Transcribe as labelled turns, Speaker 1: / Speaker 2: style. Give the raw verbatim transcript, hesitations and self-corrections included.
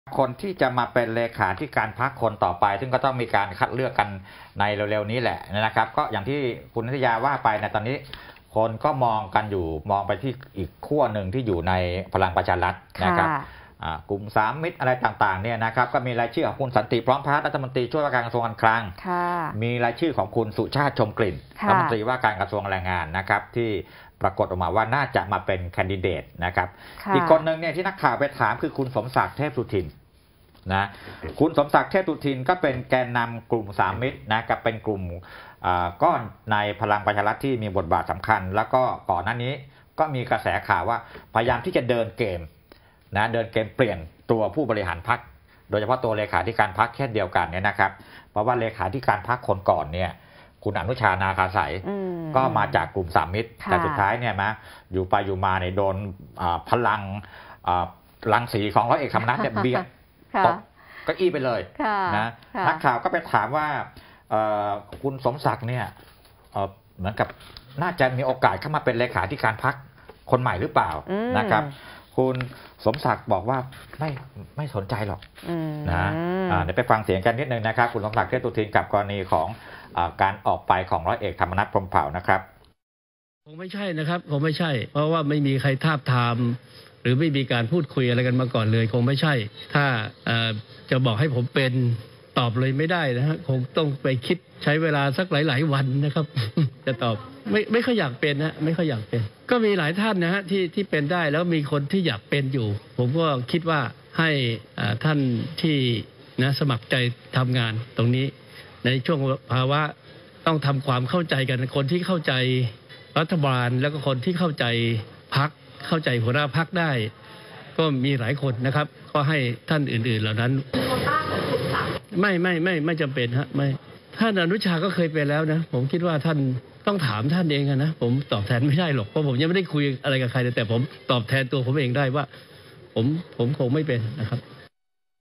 Speaker 1: คนที่จะมาเป็นเลขาธิการพรรคคนต่อไปซึ่งก็ต้องมีการคัดเลือกกันในเร็วๆนี้แหละนะครับก็อย่างที่คุณนิตยาว่าไปนะตอนนี้คนก็มองกันอยู่มองไปที่อีกขั้วหนึ่งที่อยู่ในพลังประชารัฐนะครับกลุ่มสามมิตรอะไรต่างๆเนี่ยนะครับก็มีรายชื่อของคุณสันติพร้อมพัฒน์รัฐมนตรีช่วยว่าการกระทรวงการคลังมีรายชื่อของคุณสุชาติชมกลิ่นรัฐมนตรีว่าการกระทรวงแรงงานนะครับที่ปรากฏออกมาว่าน่าจะมาเป็นแคนดิเดตนะครับอีกคนหนึ่งเนี่ยที่นักข่าวไปถามคือคุณสมศักดิ์เทพสุทินนะคุณสมศักดิ์เทพสุทินก็เป็นแกนนำกลุ่มสามมิตรนะกับเป็นกลุ่มก้อนในพลังประชารัฐที่มีบทบาทสำคัญแล้วก็ก่อนหน้านี้ก็มีกระแสข่าวว่าพยายามที่จะเดินเกมนะเดินเกมเปลี่ยนตัวผู้บริหารพรรคโดยเฉพาะตัวเลขาธิการพรรคแค่เดียวกันเนี่ยนะครับเพราะว่าเลขาธิการพรรคคนก่อนเนี่ยคุณอนุชานาคาสายก็มาจากกลุ่มสามมิตรแต่สุดท้ายเนี่ยนะอยู่ไปอยู่มาเนี่ยโดนพลังรังสีของร้อยเอกธรรมนัฐเนี่ยเบียดตกเก้าอี้ไปเลยนะนักข่าวก็ไปถามว่าคุณสมศักดิ์เนี่ยเหมือนกับน่าจะมีโอกาสเข้ามาเป็นเลขาธิการพรรคคนใหม่หรือเปล่านะครับคุณสมศักดิ์บอกว่าไม่ไม่สนใจหรอกนะเดี๋ยวไปฟังเสียงกันนิดนึงนะครับคุณสมศักดิ์เทพสุทินกับกรณีของการออกไปของร้อยเอกธรรมนัฐพรหมเผ่านะครับ
Speaker 2: คงไม่ใช่นะครับคงไม่ใช่เพราะว่าไม่มีใครทาบทามหรือไม่มีการพูดคุยอะไรกันมาก่อนเลยคงไม่ใช่ถ้าจะบอกให้ผมเป็นตอบเลยไม่ได้นะฮะคงต้องไปคิดใช้เวลาสักหลายๆวันนะครับ จะตอบไม่ไม่ค่อยอยากเป็นนะไม่ค่อยอยากเป็นก็มีหลายท่านนะฮะที่ที่เป็นได้แล้วมีคนที่อยากเป็นอยู่ผมก็คิดว่าให้ท่านที่นะสมัครใจทำงานตรงนี้ในช่วงภาวะต้องทำความเข้าใจกันคนที่เข้าใจรัฐบาลแล้วก็คนที่เข้าใจพรรคเข้าใจหัวหน้าพรรคได้ก็มีหลายคนนะครับก็ให้ท่านอื่นๆเหล่านั้นไม่ไม่ไม่ไม่จำเป็นฮะไม่ท่านอนุชาก็เคยเป็นแล้วนะผมคิดว่าท่านต้องถามท่านเองนะผมตอบแทนไม่ได้หรอกเพราะผมยังไม่ได้คุยอะไรกับใครเลยแต่ผมตอบแทนตัวผมเองได้ว่าผมผมคงไม่เป็นนะครับ